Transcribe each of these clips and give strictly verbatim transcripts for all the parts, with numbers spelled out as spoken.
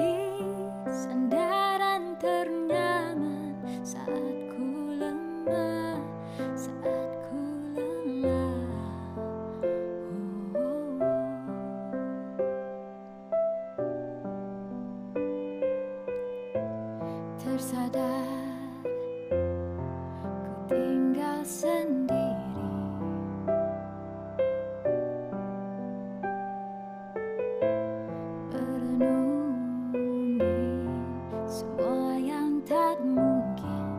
sandaran ternyaman saat ku lemah, saat ku lelah. Oh, oh, oh. Tersadar ku tinggal sendiri, merenungi semua yang tak mungkin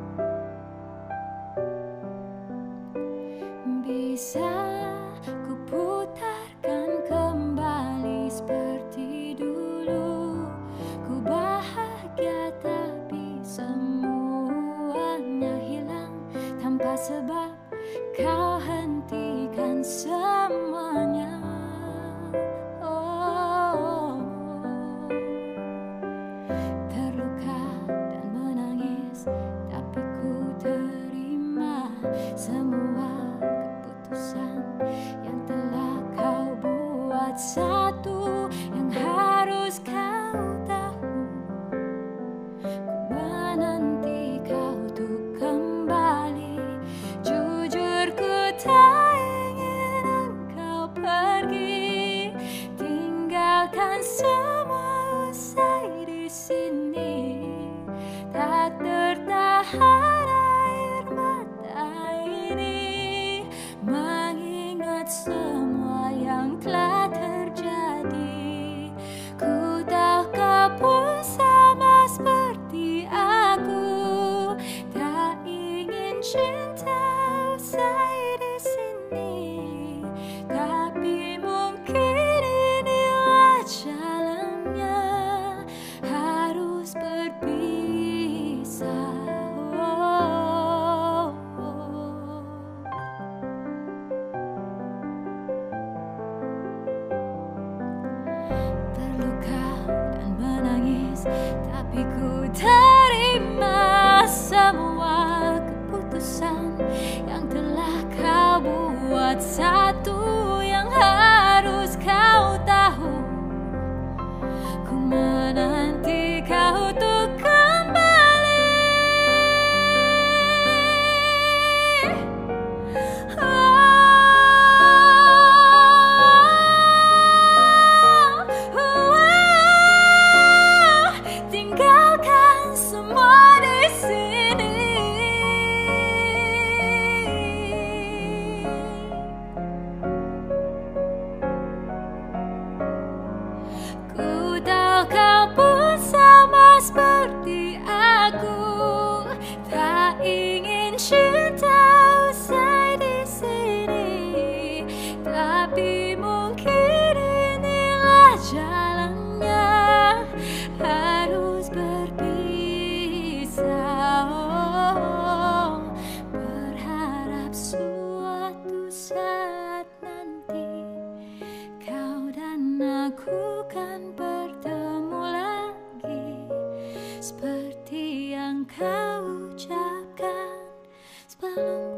bisa ku putarkan kembali seperti dulu. Ku bahagia tapi semuanya hilang tanpa sebab kau hentikan semuanya. Oh, terluka dan menangis tapi ku terima semua keputusan yang telah kau buat. Satu yang harus kau tahu, ku menanti kau untuk kembali. Jujur ku tak ingin engkau pergi, tinggalkan semua usai di sini. Tak tertahan air mata ini mengingat semua yang telah terjadi. Ku tahu kau pun sama seperti aku, tak ingin cinta usai di sini. Tapi mungkin inilah jalannya, harus berpisah. Oh, oh. Terluka dan menangis tapi ku terima semua keputusan yang telah kau buat. Satu yang harus kau tahu, ku menanti kau untuk kembali. Oh, oh, oh. Tinggalkan semua di sini. Ku tahu kau pun sama seperti aku, tak ingin cinta usai di sini. Tapi mungkin inilah jalannya, harus berpisah. Oh, berharap suatu saat nanti kau dan aku kan bertemu lagi, seperti yang kau ucapkan sebelum